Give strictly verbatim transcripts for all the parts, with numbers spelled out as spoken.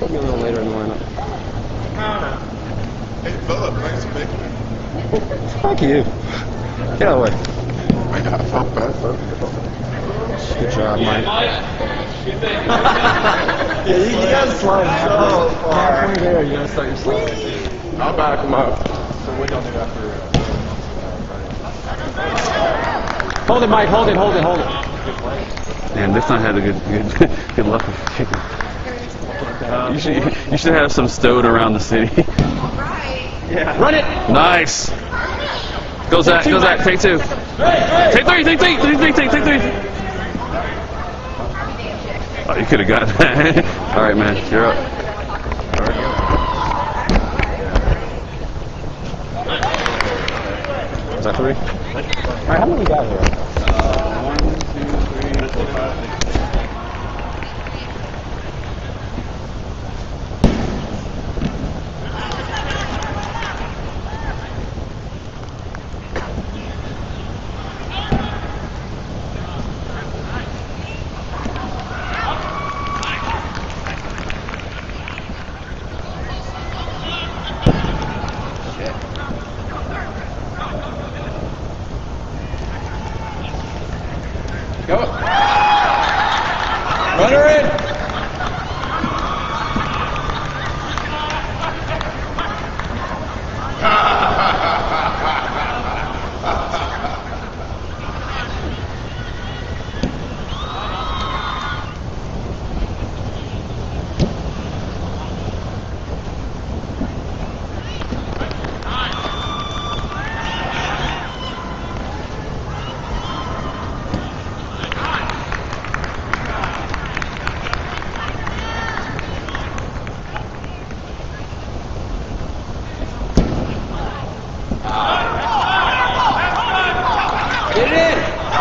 Put me a little later in the lineup. Hey, Philip, nice to meet you. Fuck you. Get out of the way. I got a felt bad, though. Good job, Mike. Yeah, you, you gotta slide so far. Halfway there, you gotta start your slide. I'll back him up. So what do y'all do after? Uh, Hold it, Mike. Hold it, hold it, hold it. Man, this one had a good, good, good luck with kicking. You should, you should have some stowed around the city. Yeah. Run it. Nice. Go Zach, go Zach. Take two. Take three, take three, take three, take take three. Oh, you could have got that. All right, man, you're up. Is that three? All right, how many we got here? Uh, one, two, three, four, five, six. Go. Run her in. Get it in!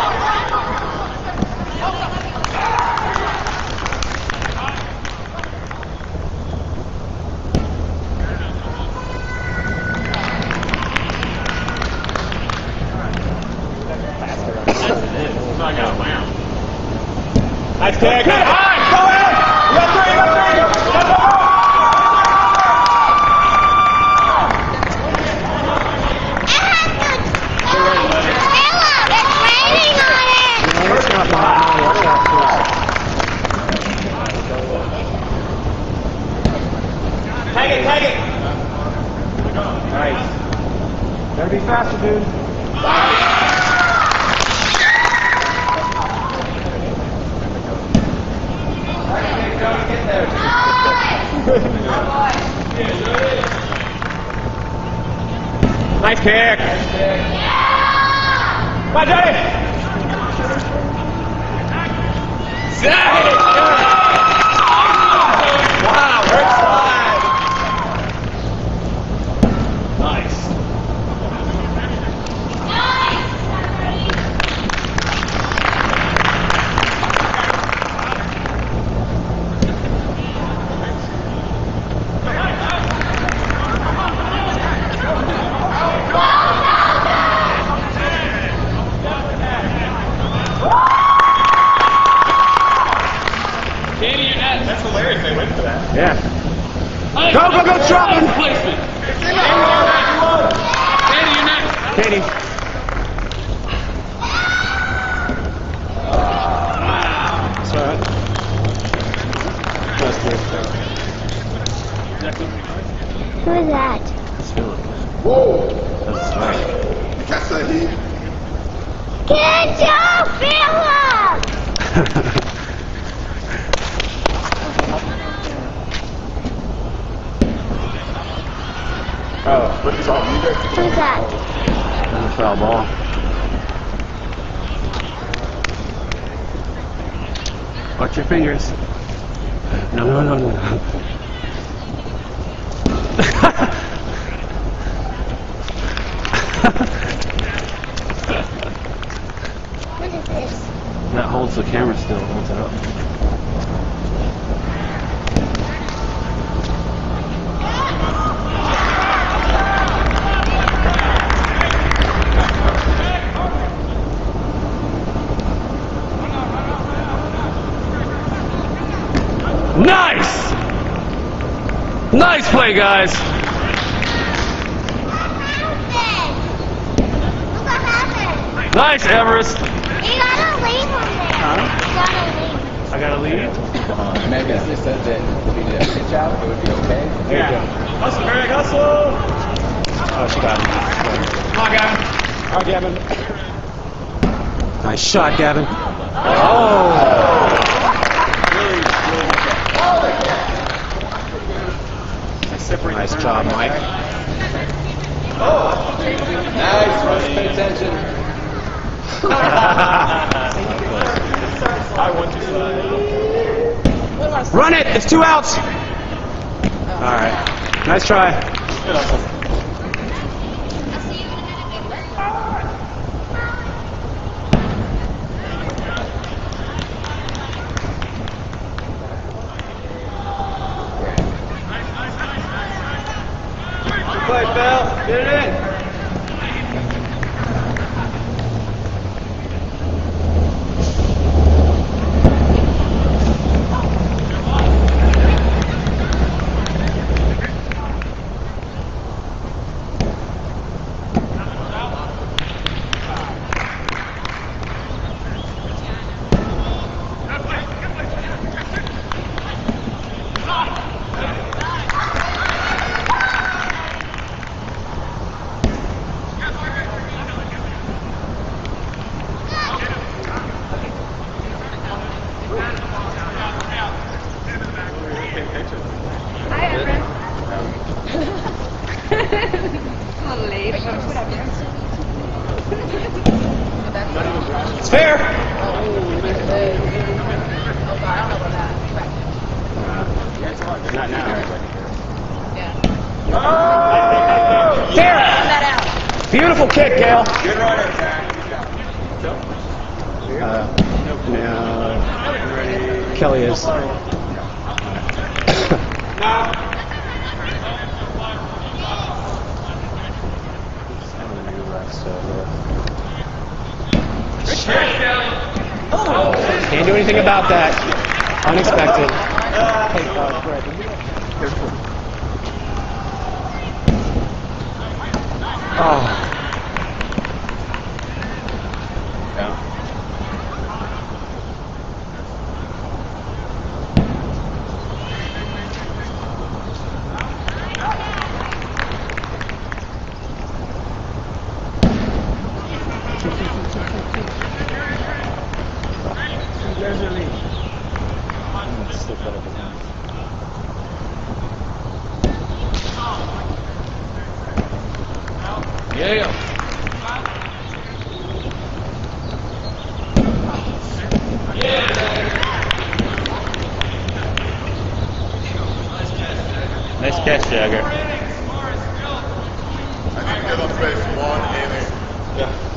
Nice kick! Good! High! Go in! You got three! You got three! Tag it, tag it! Nice. Gotta be faster, dude. Get there. Nice kick. Nice kick. Come on, Johnny. Zach! Wow, great slide. Nice. That's hilarious, they went for that. Yeah. Go, go, go, Chapman! Katie, you're next. Katie. That's all right. That's good. Who is that? That's Philip. Whoa! That's smart. You catch that heat? Good job, Philip! Oh, but it's all you guys. Who's that? That's a foul ball. Watch your fingers. No, no, no, no. What is this? That holds the camera still, holds it up. Nice! Nice play, guys. Look what happened. Nice, Everest. You gotta leave him there. Huh? You gotta leave. I gotta leave. Maybe if they said that if you did a good job, it would be okay. There you go. Hustle, Greg, hustle. Oh, she got it. Come on, Gavin. All right, Gavin. Nice shot, Gavin. Oh! Nice job, Mike. Oh. Nice, Russ, pay attention. I want you to. Run it! It's two outs! Alright. Nice try. Good hustle. Good play, Phil. Get it in. Hi, Evan. It's fair! Not now. Oh! Fair! Beautiful kick, Gail. Good running, Zach. Uh, now, Kelly is. Can't do anything about that. Unexpected. Oh. There's your lead. Yeah. Nice catch, Jagger. I need to get up base one inning. Yeah.